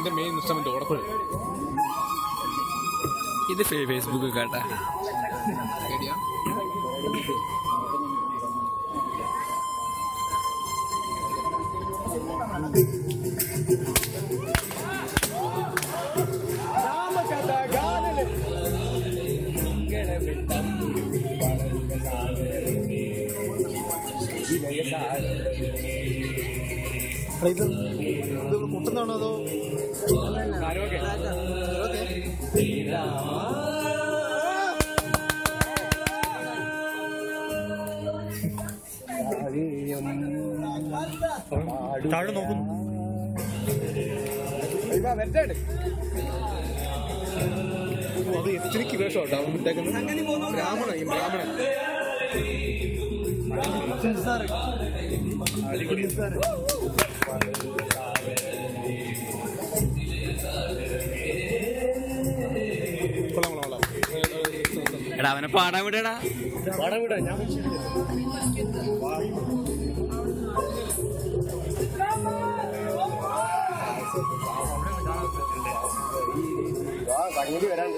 എന്റെ main instrument ഉറപ്പ്. ഇത് ഫേസ്ബുക്ക് കേട്ടാ പൊട്ടുന്നാണോ അതോ താഴെ നോക്കുന്നു. അത് എത്തിരിക്ക് വേഷോട്ടോ അവൻ വിട്ടേക്കുന്നത്. ബ്രാഹ്മണൻ എടാ അവനെ പാടാൻ വിടടാ. ഞാൻ സംഗതി വരാണ്ട്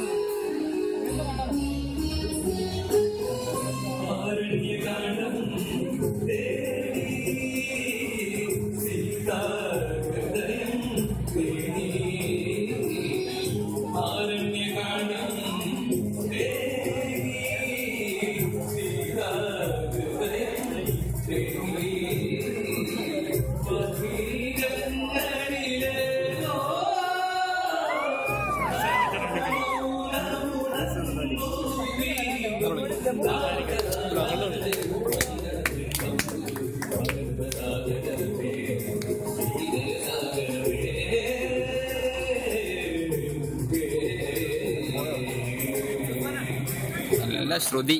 നല്ല ശ്രുതി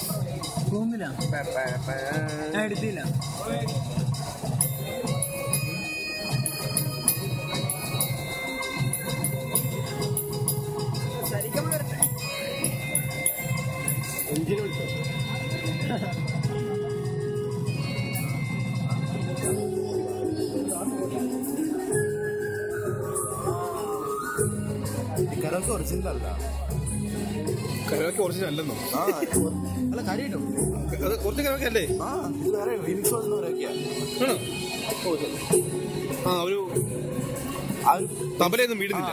എടുത്തില്ല. കരോക്കെ ഒറിജിനൽ അല്ല. കരോക്കെ ഒറിജിനൽ അല്ലെന്നോ? അല്ല കാര്യമായിട്ടും അത് കുറച്ച് കരോക്കെ അല്ലേ? ഒരു തബലയൊന്നും വീടുന്നില്ല.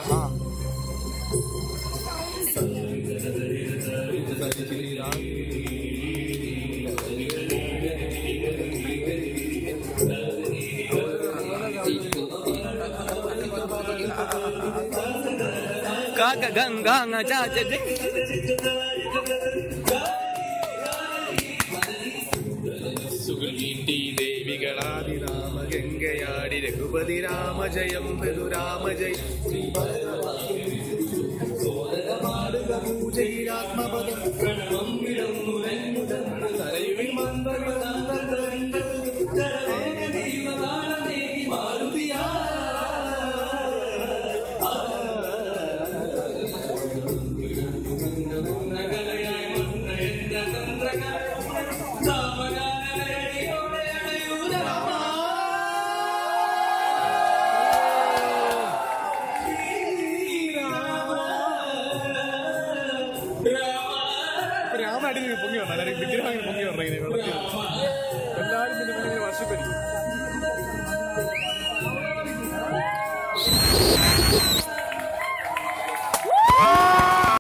ഗംഗാ സുഗീട്ടി ദേവികളാദിരാമ ഗംഗയാടി രഘുപതി രാമ ജയം രാമ ജയ പൂജയിലാത്മപദം